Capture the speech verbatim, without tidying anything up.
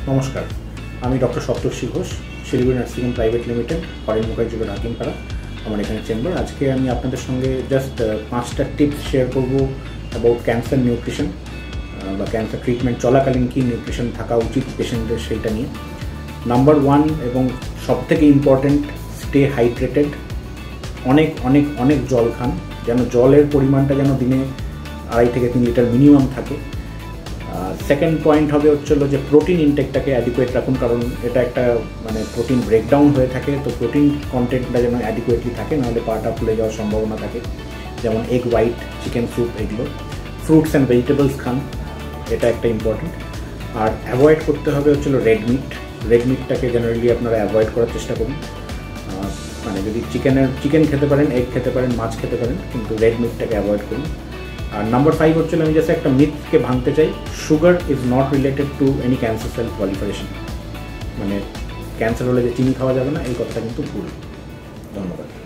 নমস্কার, আমি doctor Saptarshi Ghosh, Siliguri nursing home private limited, Haren Mukherjee road, Hakimpara. আমার এখানে চেম্বার। আজকে আমি আপনাদের সঙ্গে জাস্ট পাঁচটা টিপস শেয়ার করব অ্যাবাউট ক্যান্সার নিউট্রিশন বা ক্যান্সার ট্রিটমেন্ট চলাকালীন কী নিউট্রিশন থাকা উচিত পেশেন্টের, সেইটা নিয়ে। নাম্বার ওয়ান এবং সবথেকে ইম্পর্টেন্ট, স্টে হাইড্রেটেড। অনেক অনেক অনেক জল খান, যেন জলের পরিমাণটা যেন দিনে আড়াই থেকে তিন লিটার মিনিমাম থাকে। সেকেন্ড পয়েন্ট হবে হচ্ছিল যে প্রোটিন ইনটেকটাকে অ্যাডিকুয়েট রাখুন, কারণ এটা একটা মানে প্রোটিন ব্রেকডাউন হয়ে থাকে, তো প্রোটিন কন্টেন্টটা যেন অ্যাডিকুয়েটলি থাকে, নাহলে পাটা ফুলে যাওয়ার সম্ভাবনা থাকে। যেমন এগ হোয়াইট, চিকেন স্যুপ, এগুলো। ফ্রুটস অ্যান্ড ভেজিটেবলস খান, এটা একটা ইম্পর্টেন্ট। আর অ্যাভয়েড করতে হবে হচ্ছিল রেড মিট। রেড মিটটাকে জেনারেলি আপনারা অ্যাভয়েড করার চেষ্টা করুন। মানে যদি চিকেনের চিকেন খেতে পারেন, এগ খেতে পারেন, মাছ খেতে পারেন, কিন্তু রেড মিটটাকে অ্যাভয়েড করুন। আর নাম্বার ফাইভ হচ্ছিল, আমি জাস্ট একটা মিথকে ভাঙতে চাই, sugar is not related to any cancer cell proliferation. মানে ক্যান্সার হলে যে চিনি খাওয়া যাবে না, এই কথাটা কিন্তু ভুল। ধন্যবাদ।